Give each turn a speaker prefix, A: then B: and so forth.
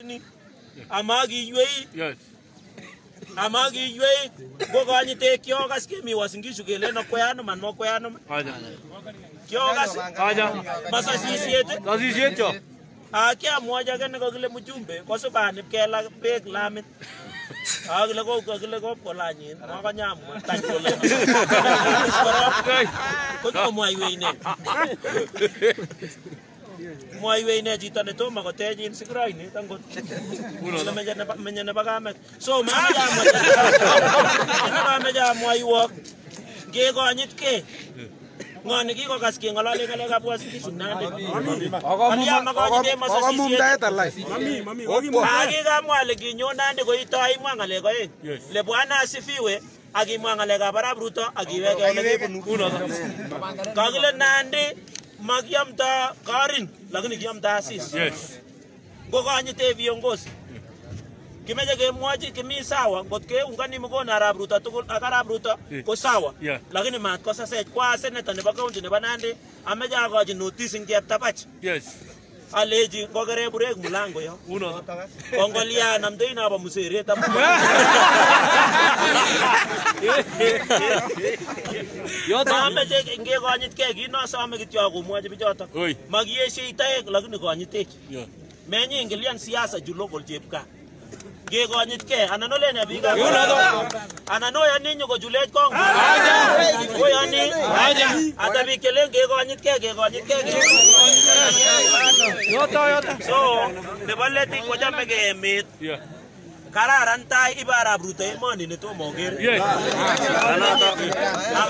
A: ni. Amagi yui. Yes. Amagi yui. Gogo nyite kyo gas ke mi wasingishu kele no kwano man mo kwano. Aja. Kyo gas. Aja. Masa sisiete. Sisiete. Akia moja gani ko kile mjumbe kwa sababu kela pek lamit. Kile ko polani mo kanyam tanjole. Ko mo aywe ne jita ne to mago teji sikrai ni tango. Uno menyana bagame. So meja mo aywo. Ge ko anyit ke. Ngone ki ko kas ke ngolale ngale ka puas ki sunande. Mami agi ga mwale ki nyonande ko itai mwangale ko le bwana asifiwe agi mwangale ka barabruto agi weke le kuno kagile nande magyamta karin lakini kyamta asis. Yes. Gogo anyite viongozi kimeje ke mwaji kimi sawa ngotke ungani mkona arabruta tukul akarabruta ko sawa lakini mat ko sasa kwa senator ne ba county ne banande ameja ko notice ngeptapach. Yes. Aleji ngogere burek mulango yo uno kongolia namdei na ba musere ta yo ta meje nge ko anyit ke gi no sa me kityo ko mwaji bijoto magieshe itaek lakini ko anyitech menyi ingelian siasa ju local jepka ge ko anyit ke ananole ne biga anano ya ninyo ko julet kong o yani ata bi kelen ge ko anyit ke yota so me baleti ko jamme ge mit kararan tai ibara brute moni ne to moger